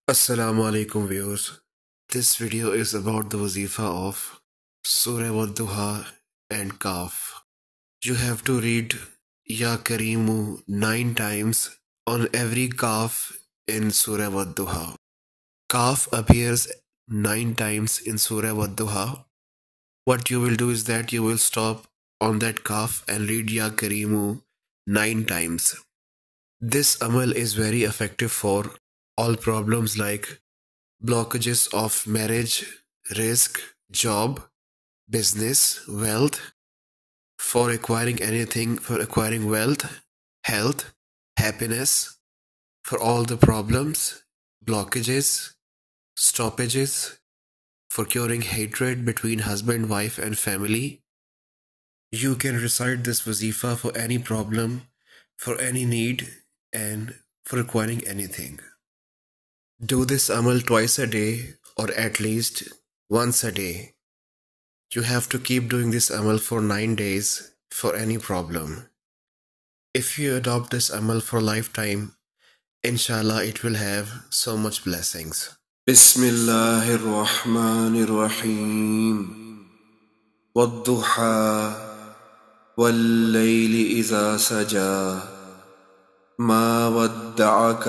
Assalamu alaikum viewers. This video is about the wazifa of Sura Duha and Kaaf. You have to read Ya-Kareem 9 times on every Kaaf in Sura Duha. Kaaf appears 9 times in Sura Duha. What you will do is that you will stop on that Kaaf and read Ya-Kareem 9 times. This amal is very effective for all problems like blockages of marriage, risk, job, business, wealth, for acquiring anything, for acquiring wealth, health, happiness, for all the problems, blockages, stoppages, for curing hatred between husband, wife, and family. You can recite this wazifa for any problem, for any need, and for acquiring anything. Do this amal twice a day or at least once a day. You have to keep doing this amal for 9 days for any problem. If you adopt this amal for lifetime, inshallah it will have so much blessings. Bismillahir Rahmanir Rahim. والضحى والليل إذا سجى ما ودعك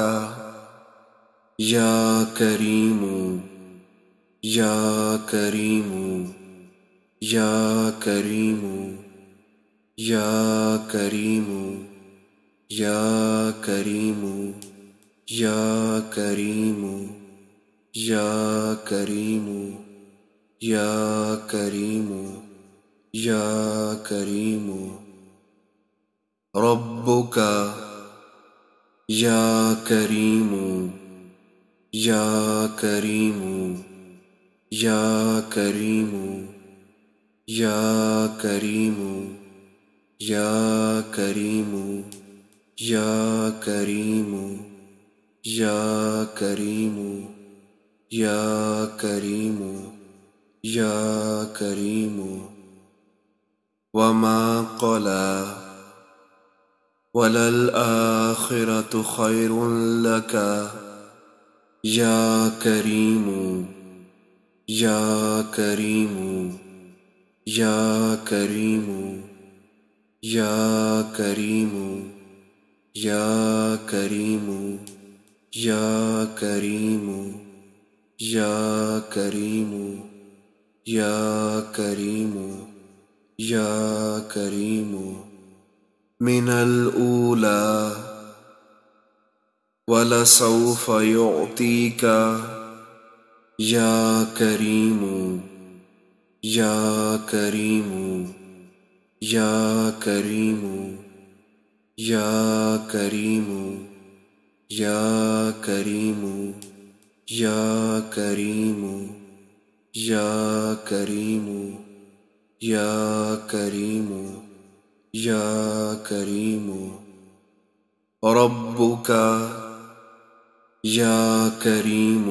يا كريم يا كريم يا كريم يا كريم يا كريم يا كريم يا كريم يا كريم يا كريم ربك يا كريم يا كريم يا كريم يا كريم يا كريم يا كريم يا كريم يا كريم يا كريم وما قلى وللآخرة خير لك يا كريم يا كريم يا كريم يا كريم يا كريم يا كريم يا كريم يا كريم يا كريم من الأولى ولسوف يعطيك يا كريم يا كريم يا كريم يا كريم يا كريم يا كريم يا كريم يا كريم يا كريم ربك يا كريم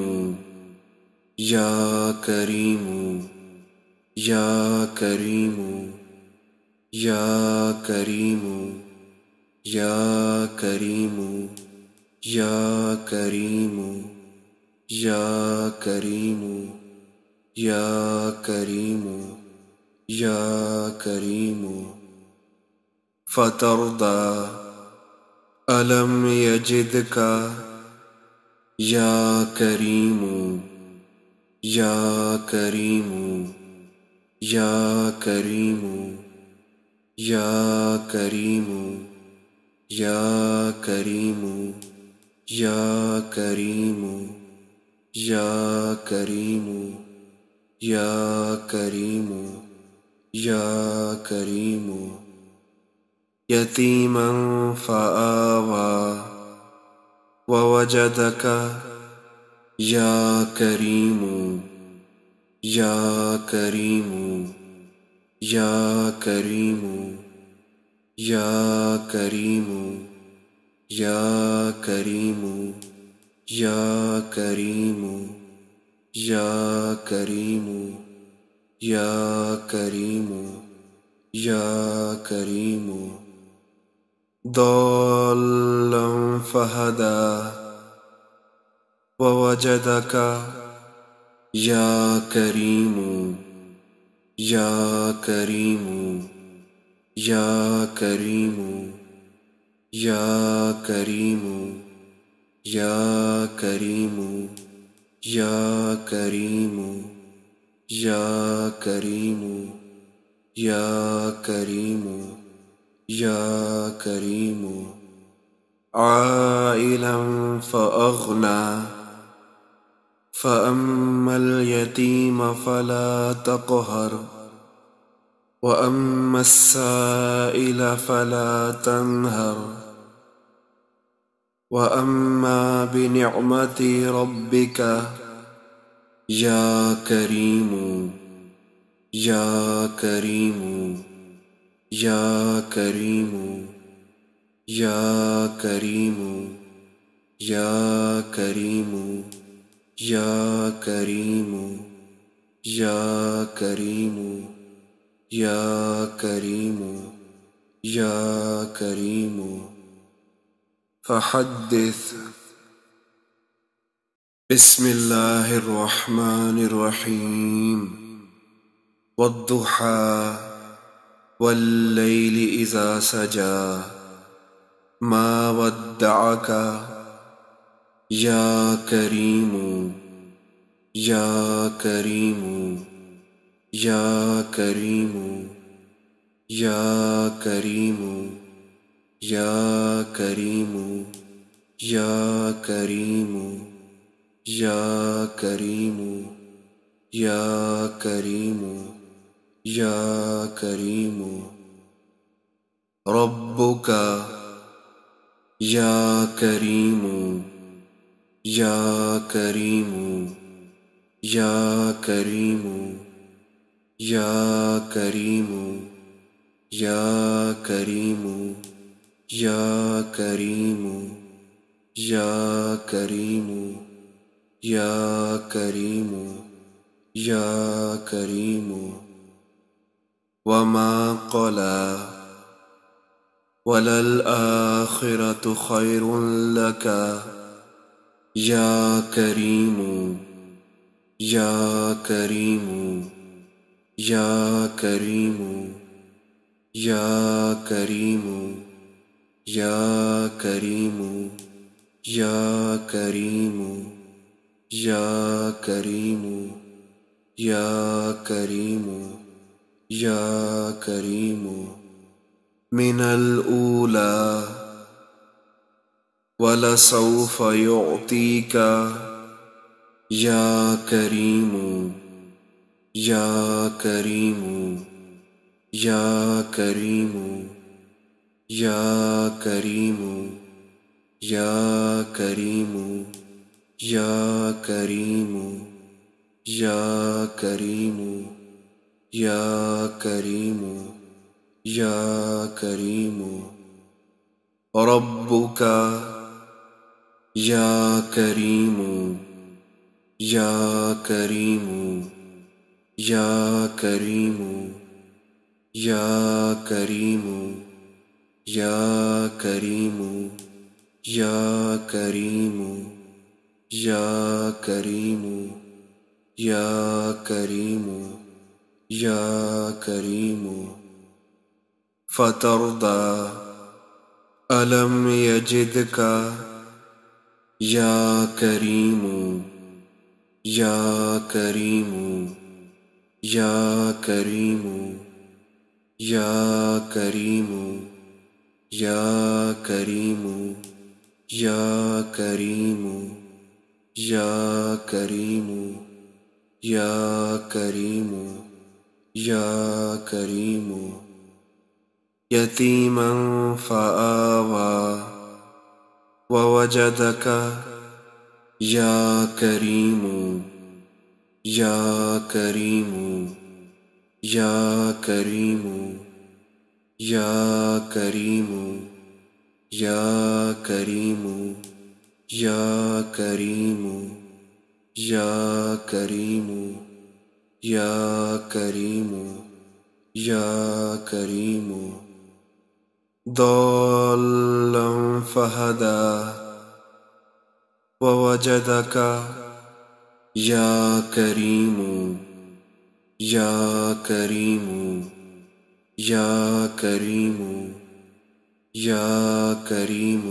يا كريم يا كريم يا كريم يا كريم يا كريم يا كريم يا كريم يا كريم فترضى ألم يجدك يا كريم يا كريم يا كريم يا كريم يا كريم يا كريم يا كريم يا كريم يا كريم يتيما فآوى ووجدك يا كريم يا كريم يا كريم يا كريم يا كريم يا كريم يا كريم يا كريم يا كريم ضالا فهدى ووجدك يا كريم يا كريم يا كريم يا كريم يا كريم يا كريم يا كريم يا كريم يا كريم عائلا فأغنى فأما اليتيم فلا تقهر وأما السائل فلا تنهر وأما بنعمة ربك يا كريم يا كريم يا كريم يا كريم يا كريم يا كريم يا كريم يا كريم يا كريم فحدث بسم الله الرحمن الرحيم والضحى والليل إذا سجى ما ودعك يا كريم يا كريم يا كريم يا كريم يا كريم يا كريم يا كريم يا كريم يا كريم ربك يا كريم يا كريم يا كريم يا كريم يا كريم يا كريم يا كريم يا كريم يا كريم وما قلى وللآخرة خير لك يا كريم يا كريم يا كريم يا كريم يا كريم يا كريم يا كريم يا كريم يا كريم من الأولى ولسوف يعطيك يا كريم يا كريم يا كريم يا كريم يا كريم يا كريم يا كريم يا كريم يا كريم ربك يا كريم يا كريم يا كريم يا كريم يا كريم يا كريم يا كريم يا كريم يا كريم فترضى ألم يجدك يا كريم يا كريم يا كريم يا كريم يا كريم يا كريم يا كريم يا كريم يا كريم يتيما فآوى ووجدك يا كريم يا كريم يا كريم يا كريم يا كريم يا كريم يا كريم يا كريم يا كريم ضالا فهدى ووجدك يا كريم يا كريم يا كريم يا كريم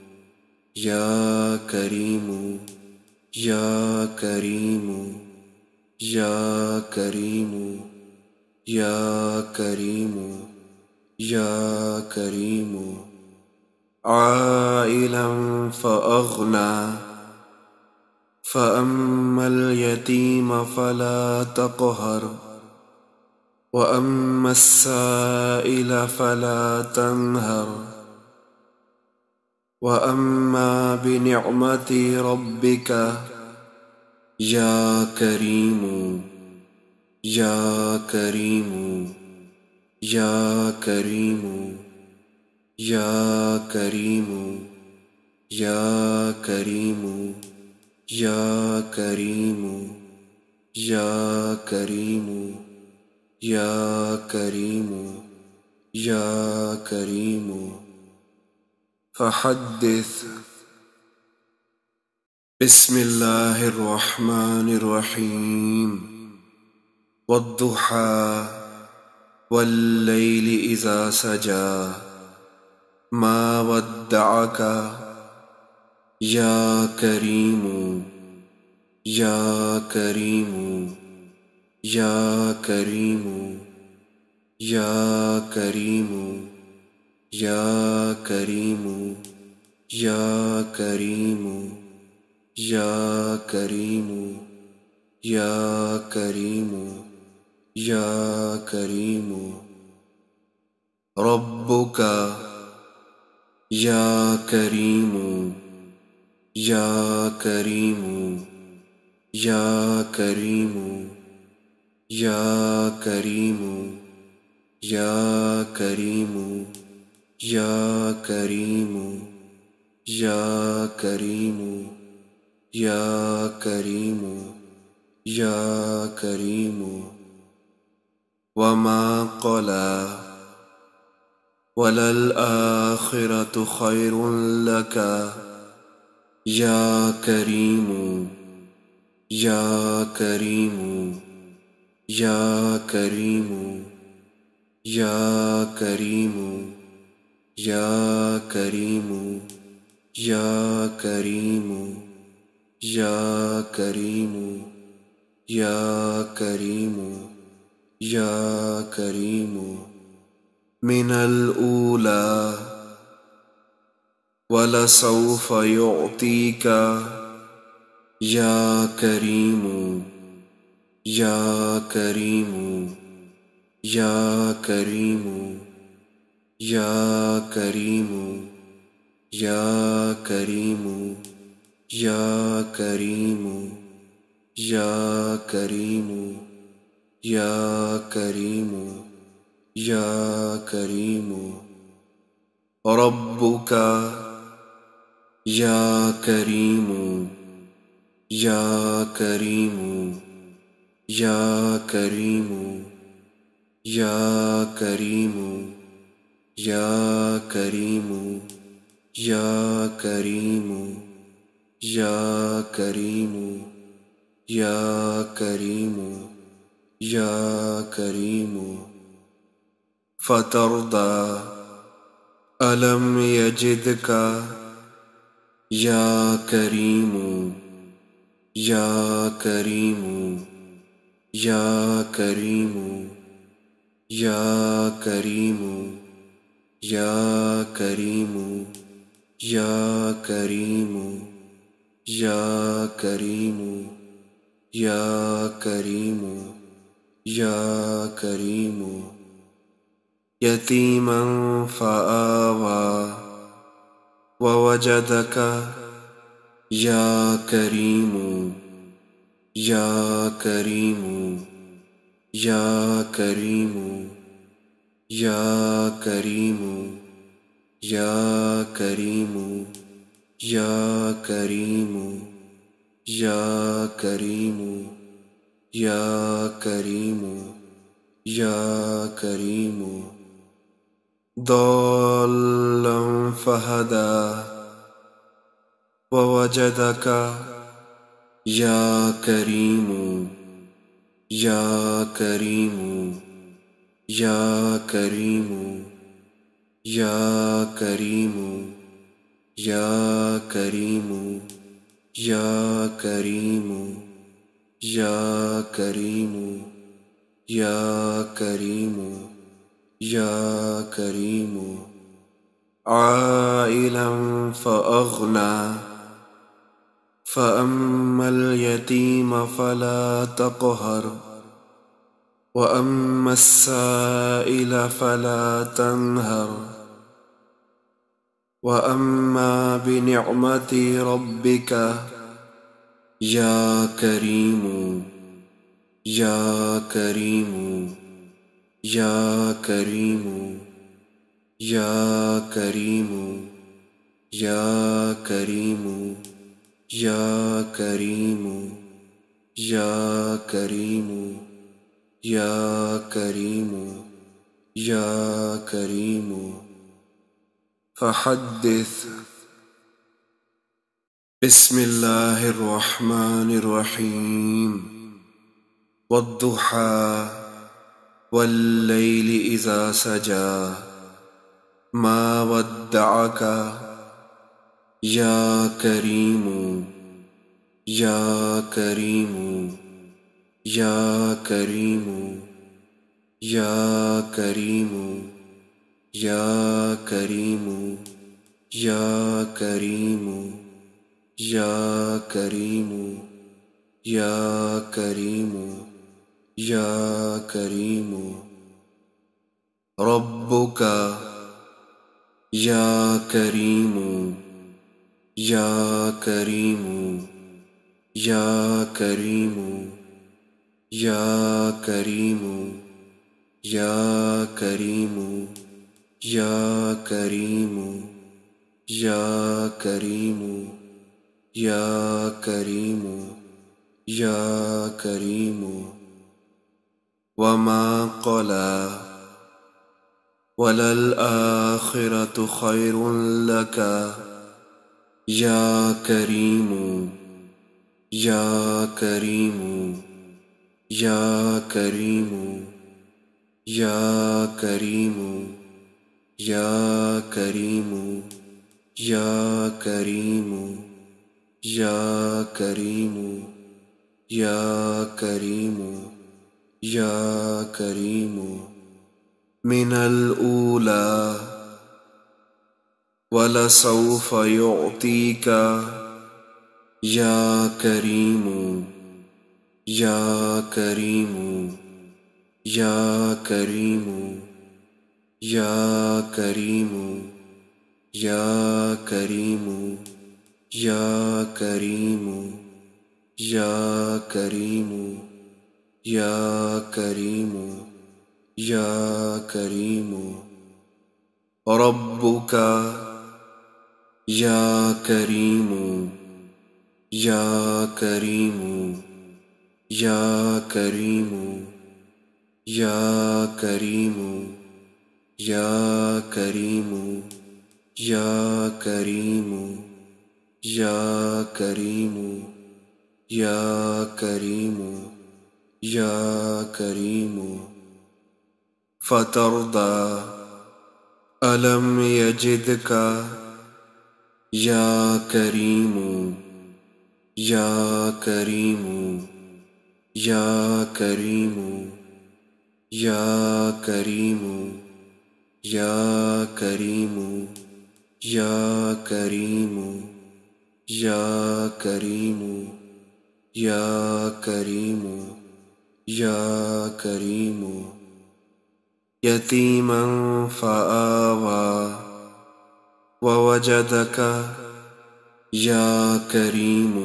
يا كريم يا كريم يا كريم يا كريم يا كريم عائلا فأغنى فأما اليتيم فلا تقهر وأما السائل فلا تنهر وأما بنعمة ربك يا كريم يا كريم يا كريم يا كريم يا كريم يا كريم يا كريم يا كريم يا كريم فحدث بسم الله الرحمن الرحيم والضحى والليل إذا سجى ما ودعك يا كريم يا كريم يا كريم يا كريم يا كريم يا كريم يا كريم يا كريم يا كريم ربك يا كريم يا كريم يا كريم يا كريم يا كريم يا كريم يا كريم يا كريم يا كريم وما قلى وللآخرة خير لك يا كريم يا كريم يا كريم يا كريم يا كريم يا كريم يا كريم يا كريم يا كريم من الأولى ولسوف يعطيك يا كريم يا كريم يا كريم يا كريم يا كريم يا كريم يا كريم يا كريم يا كريم ربك يا كريم يا كريم يا كريم يا كريم يا كريم يا كريم يا كريم يا كريم يا كريم فترضى ألم يجدك يا كريم يا كريم يا كريم يا كريم يا كريم يا كريم يا كريم يا كريم يا كريم يتيما فآوى ووجدك يا كريم يا كريم يا كريم يا كريم يا كريم يا كريم يا كريم يا كريم يا كريم ضالا فهدى ووجدك يا كريم يا كريم يا كريم يا كريم يا كريم يا كريم يا كريم يا كريم يا كريم عائلا فأغنى فأما اليتيم فلا تقهر وأما السائل فلا تنهر وأما بنعمة ربك يا كريم يا كريم يا كريم يا كريم يا كريم يا كريم يا كريم يا كريم يا كريم فحدث. بسم الله الرحمن الرحيم والضحى والليل إذا سجى ما ودعك يا كريم يا كريم يا كريم يا كريم يا كريم يا كريم يا كريم يا كريم يا كريم ربك يا كريم يا كريم يا كريم يا كريم يا كريم يا كريم يا كريم يا كريم يا كريم وما قلى وللآخرة خير لك يا كريم يا كريم يا كريم يا كريم يا كريم يا كريم يا كريم يا كريم يا كريم من الأولى ولسوف يعطيك يا كريم يا كريم يا كريم يا كريم يا كريم يا كريم يا كريم يا كريم يا كريم ربك يا كريم يا كريم يا كريم يا كريم يا كريم يا كريم يا كريم يا كريم يا كريم فترضى ألم يجدك يا كريم يا كريم يا كريم يا كريم يا كريم يا كريم يا كريم يا كريم يا كريم يتيما فآوى ووجدك يا كريم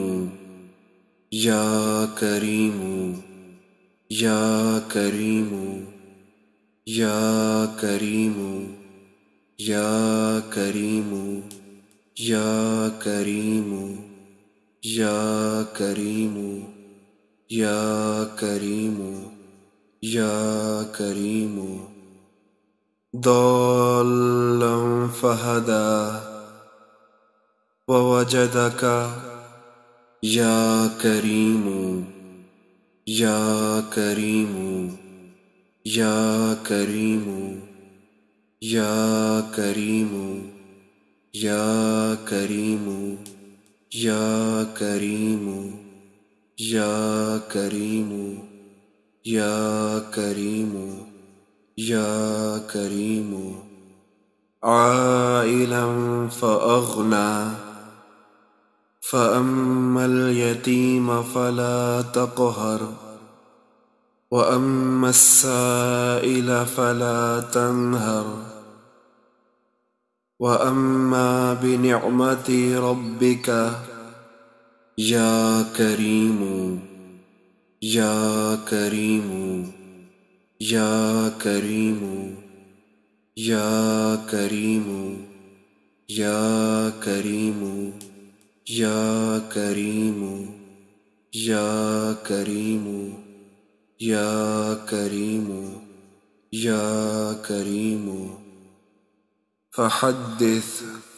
يا كريم يا كريم يا كريم يا كريم يا كريم يا كريم يا كريم يا كريم ضالا فهدى ووجدك يا كريم يا كريم يا كريم يا كريم يا كريم يا كريم يا كريم يا كريم يا كريم عائلا فأغنى فأما اليتيم فلا تقهر وأما السائل فلا تنهر وأما بنعمة ربك يا كريم يا كريم يا كريم يا كريم يا كريم يا كريم يا كريم يا كريم يا كريم فحدث